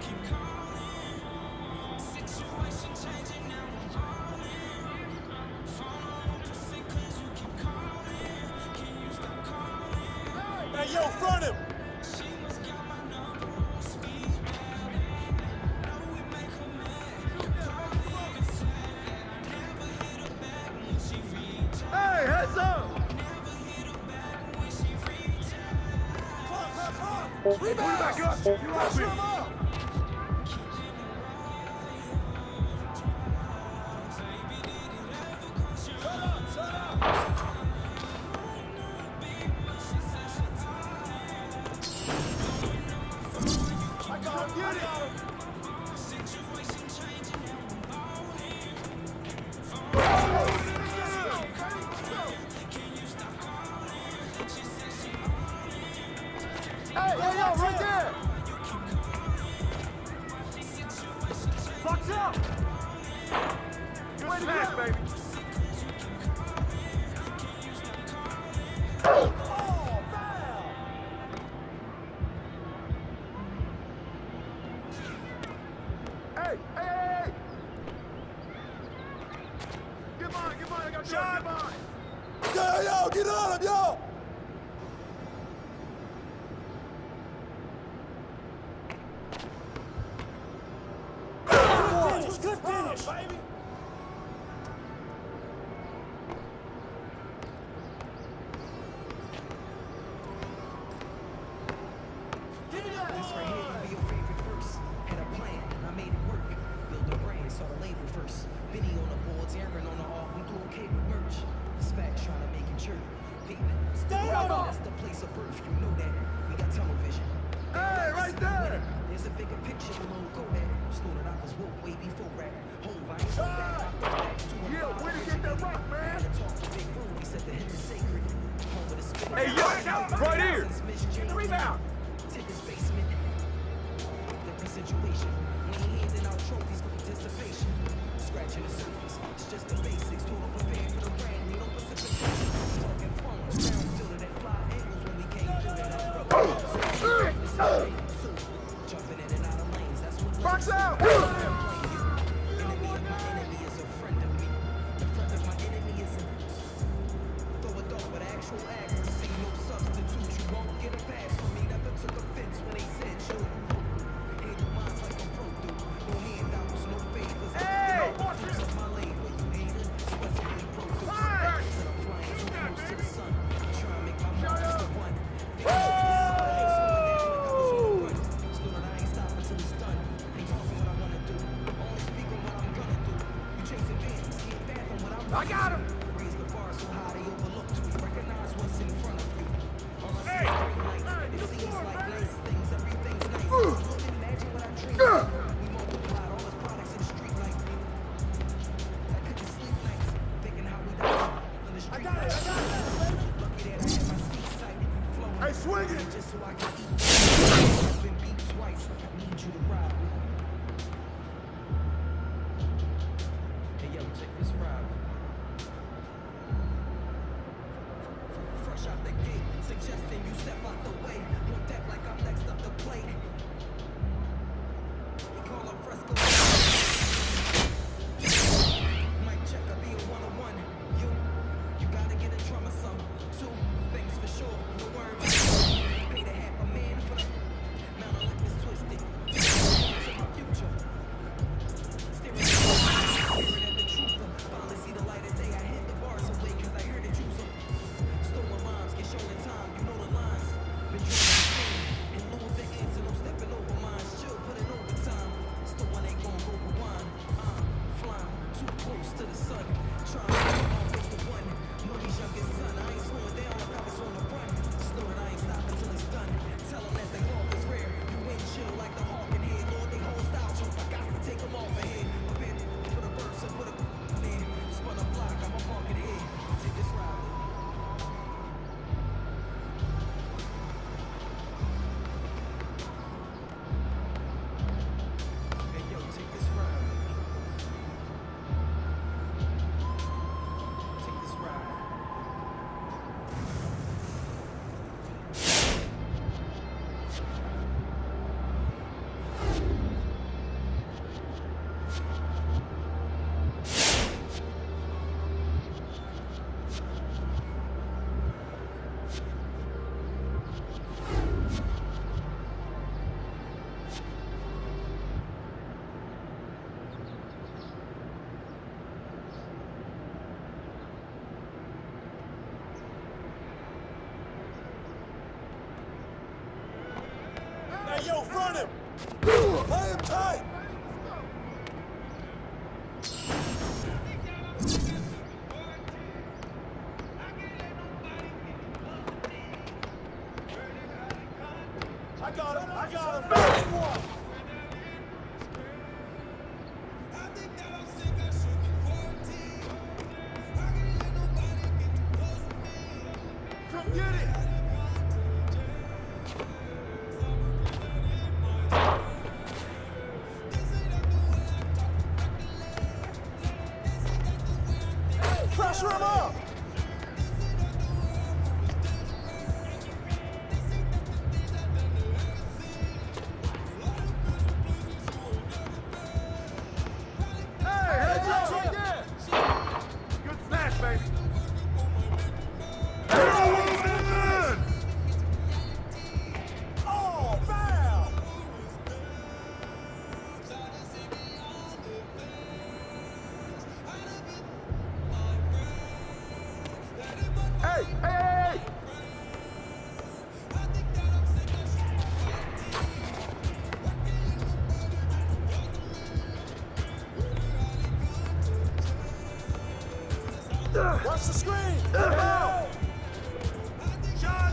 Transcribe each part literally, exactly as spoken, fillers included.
Hey, yo, front him! Hey, heads up! Rebound! Put it back up! You Pressure him open! up! Shut up! Shut up! I got him! I got him! Hey, hey, yo, right there! Box up! Good smash, baby! Oh, foul! Hey, hey, hey, hey! Get mine, get mine, I got Shot. Get mine! Yo, yo, get on him, yo! Good finish, good finish, baby! Get it up! This right here gonna be your favorite verse. Had a plan and I made it work. Build a brand, saw the label first. Benny on the boards, Aaron on the art. We do okay with merch. Specs trying to make it chirp. Pavement. Stay on him! That's the place of birth. You know that. We got tunnel vision. Hey, right there! There's a bigger picture below Kodak. Snorted I was woke way before rap. Home I ain't so bad. I thought back to a Yeah, way to get that rock, man! Had to talk to Big Room. He said the hip is sacred. Home with a spit. Hey, yo, right here! Get the rebound! Tickets basement. Different situation. We ain't handing out trophies for participation. Scratching the surface. It's just the basics. Total prepared for the brand. We don't precipitate. Talking phones. Sound still to that fly angles when we came through that umbrella. Jumping in and out of lanes. That's what Box out! enemy of my enemy is a friend of me. The friend of my enemy is a throw a dart with actual accuracy. No substitute. You won't get a pass from me. Never took offense when they said you. Handle minds like a pro do. No handouts, no favors. Hey! Watch this! Of my lane where you hated. Sweats on the pro do. Fire! Said I'm flying too close to the sun. Try to make my Shut mark up! the one. Woo! Stood I ain't stopping till it's done. Ain't talking what I wanna do. Only speak on what I'm gonna do. You chasing bands, can't fathom what I'm I got him! Raise the bar so high they overlook you. Recognize what's in front of you. All I see Hey! is green lights. Hey, It good seems boy, like man. nice things, everything's nice. Uh. Couldn't imagine what I dreamed Uh. of. We multiplied all his products in the street like me. I couldn't sleep nights, thinking how we done on the street. I got it, I got it, baby! Lucky that I had my seats tight, flowing. Hey, swing it! Just so I can eat. I've been beat twice, like I need you to ride with me. Hey yo, check this ride. Fresh out the gate, suggesting you step out the way. On deck like I'm next up the plate. Confront him! Play him tight! I got him! I got him! Big one! Come get it! Pressure him up! Hey, heads up! Right there! Good snatch, baby! Oh, foul! Hey, hey, hey, hey! Watch the screen! Foul! Shot!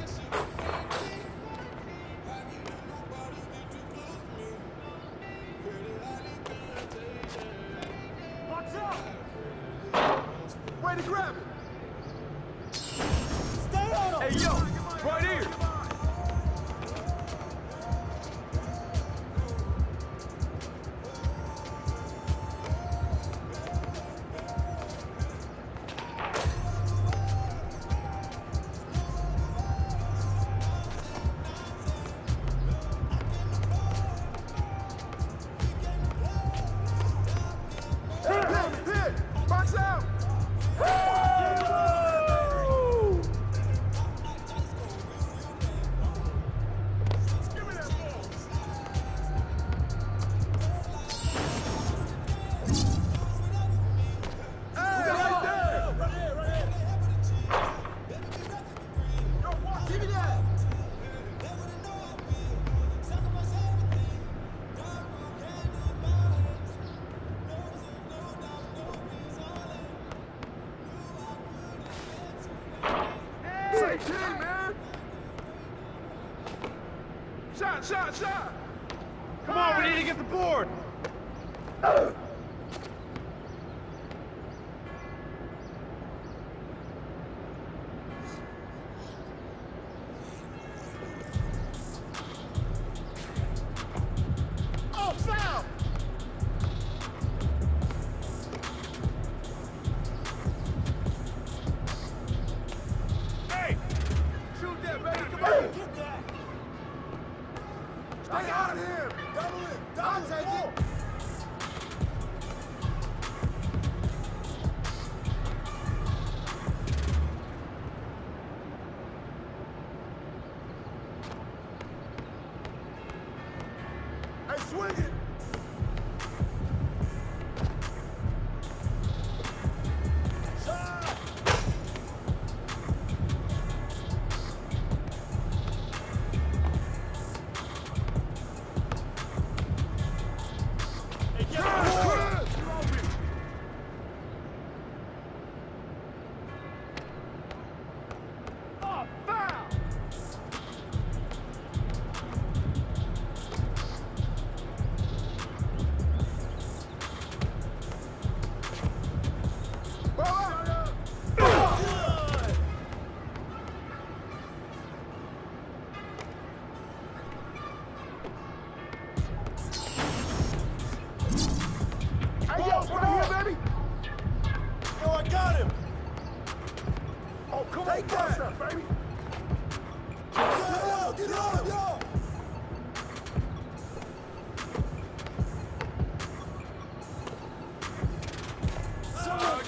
Watch out! Way to grab it! Stay on him! Hey, yo! Right here! Hit! Hit! Box out! Give me that ball! Hey, right there! Right here, right here! Yo, watch Give me it! that! Same team, man! Shot, shot, shot! Come on, we need to get the board! Oh, foul! Hey! Shoot that, baby! Come on! Get that! Stay on him! Double it! I'll Double take it! it. Hey, swing it! Shot! Hey, get Good, the board! good. You open. Oh, foul! Ball out. Good! Hey, yo, over here, baby! Yo, I got him! Oh, come Take on, that. that, baby! Yo, yo, get on, yo! Someone,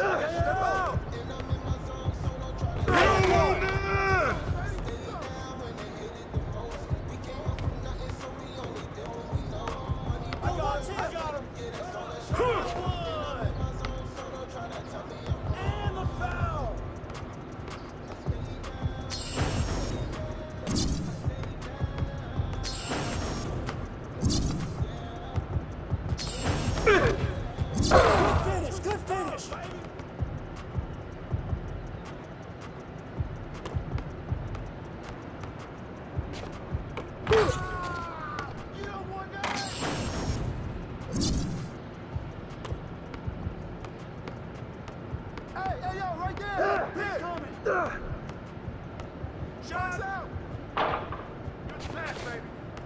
out! I got him. I got him. One. And the foul. Good finish. Good finish. Hey, hey, yo, right there! Hit! Coming. Shots out! Good pass, baby.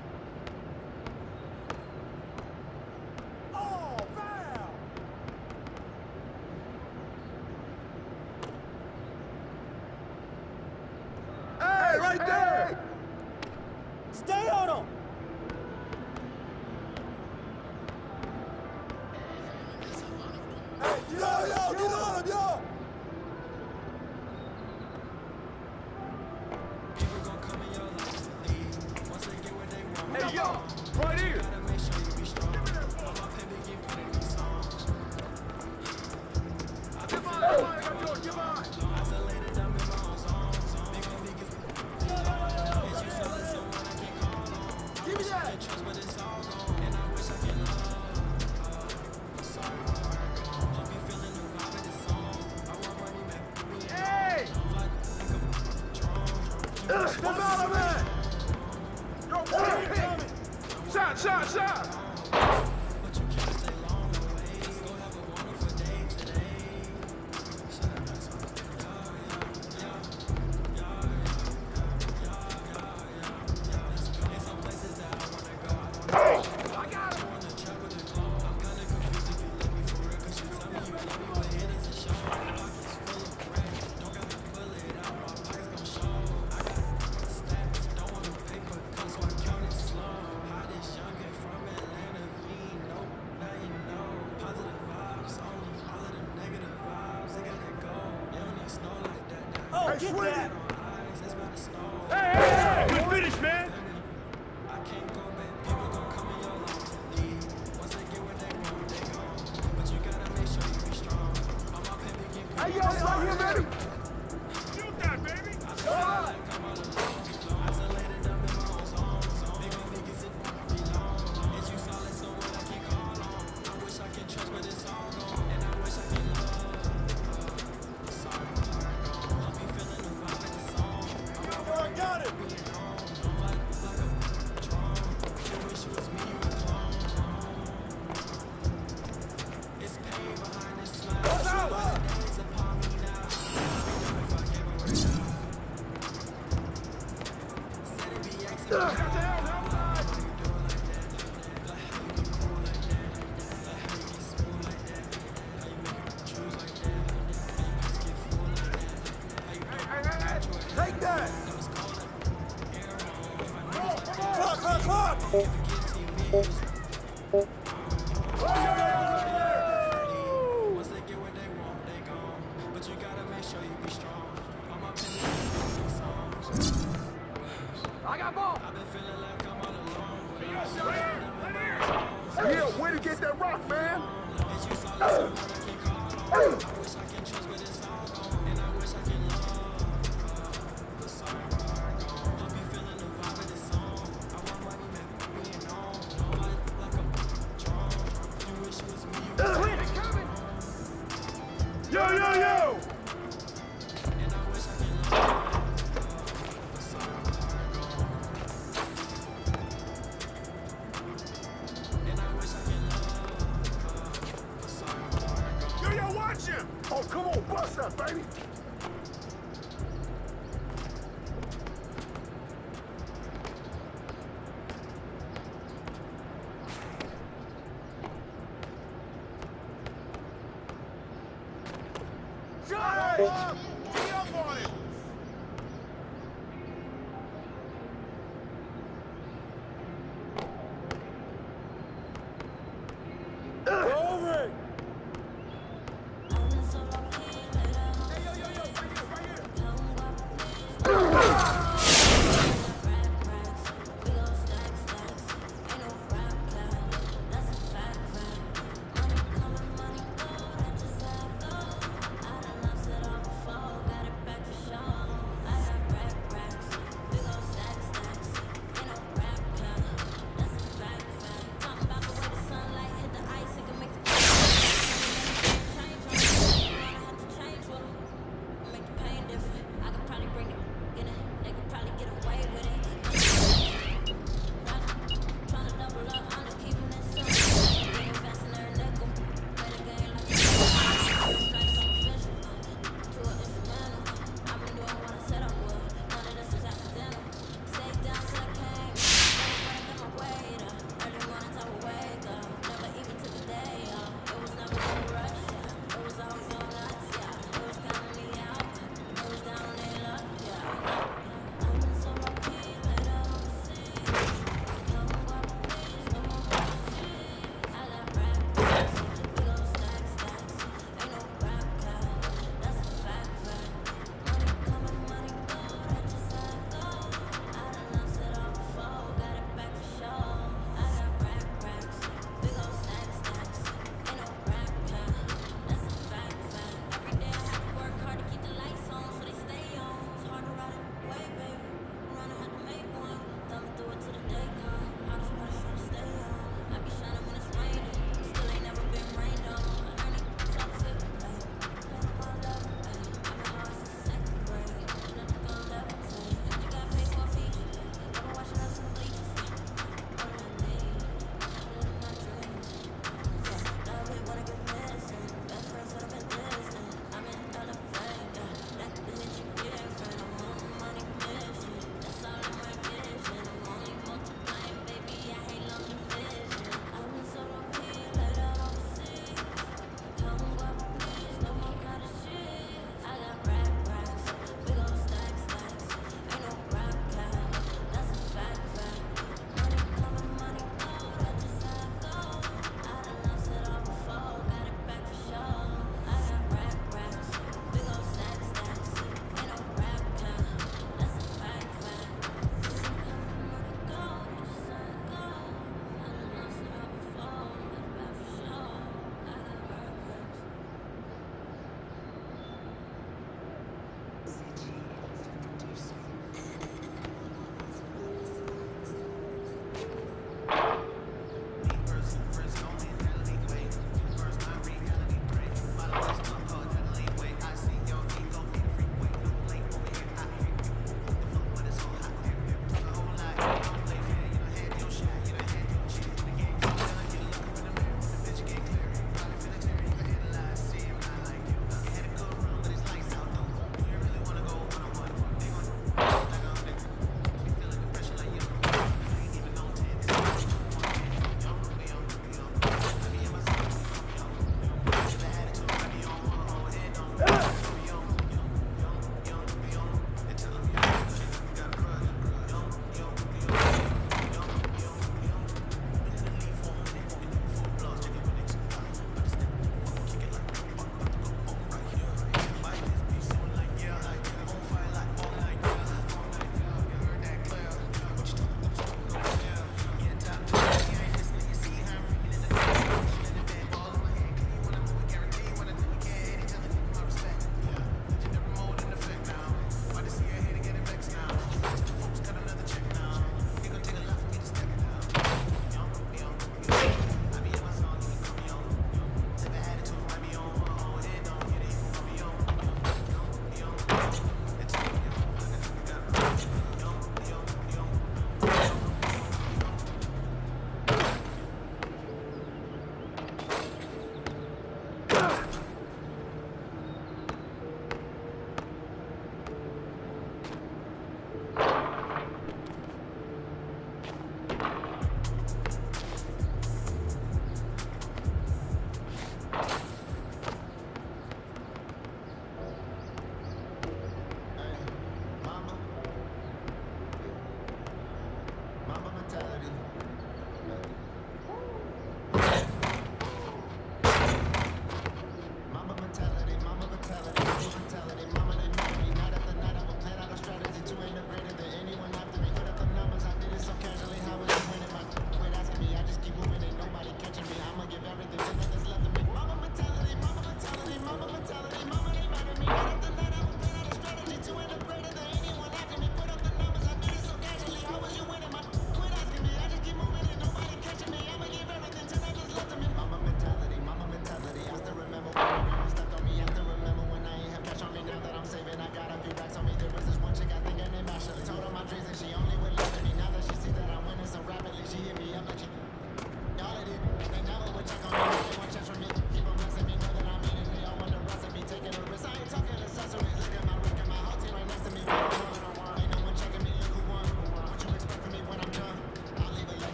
Oh, foul. Hey, right there! Stay on him. Hey, yo, yo, get on him, yo! Hey, yo, right here! Give mine, give mine, I got yours, give mine! Give me that! Hey! Come out of it! Yo, boy, hit! Shot, shot, shot! I got him! Oh, Hey, get swing that. it! Hey, hey, hey! Good finish, man! Hey, yo, it's right here, baby! Shoot that, baby! All right. I got it. What's out? Take that! Clock, clock, clock. I got ball! Yeah, way to get that rock, man! Yo, yo, yo! Yo, yo, watch him! Oh, come on, bust that, baby! Shut up! Get up on it! Over it.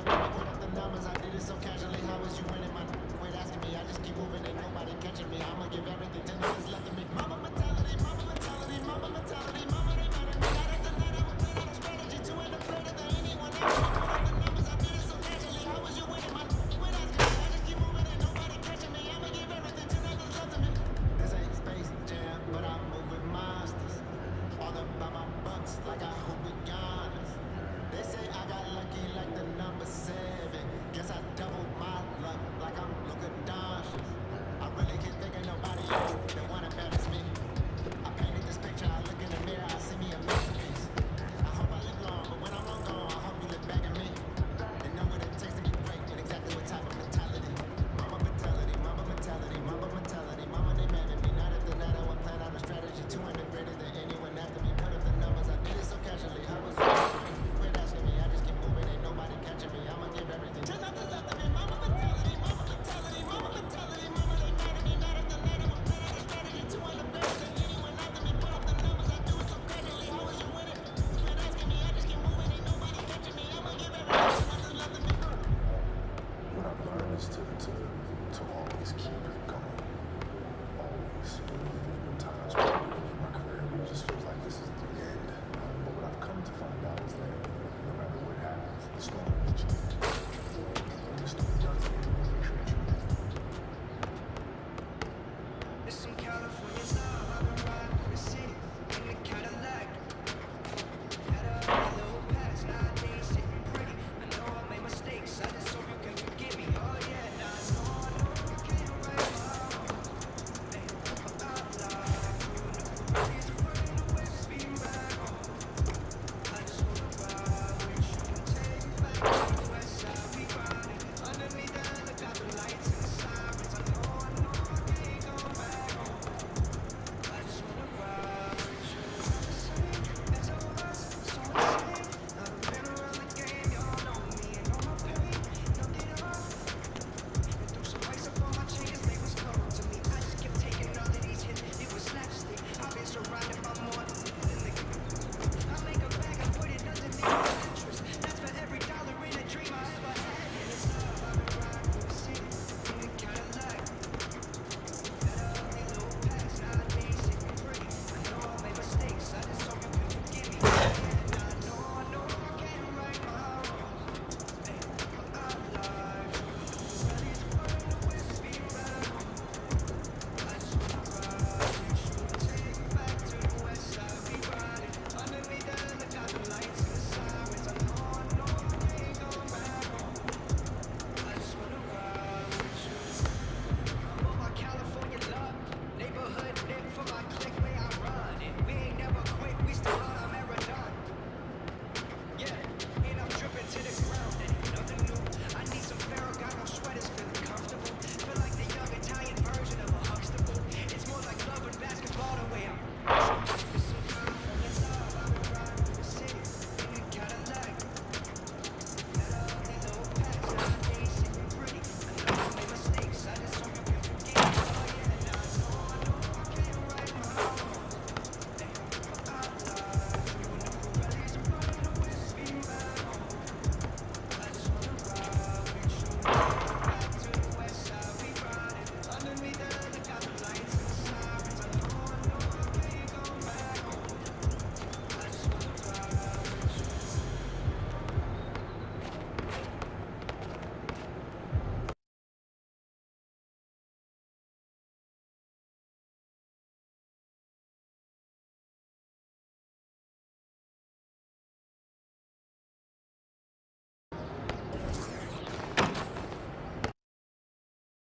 Put up the numbers, I did it so casually. How was you winning my? Quit asking me, I just keep moving and nobody catching me. I'ma give everything ten minutes left.